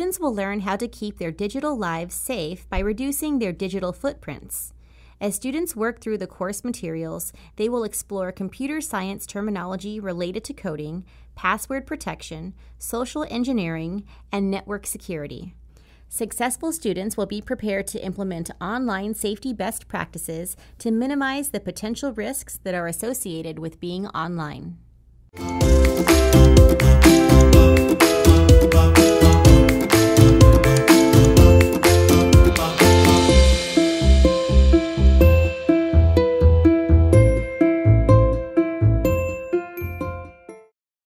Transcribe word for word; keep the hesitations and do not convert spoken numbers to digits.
Students will learn how to keep their digital lives safe by reducing their digital footprints. As students work through the course materials, they will explore computer science terminology related to coding, password protection, social engineering, and network security. Successful students will be prepared to implement online safety best practices to minimize the potential risks that are associated with being online.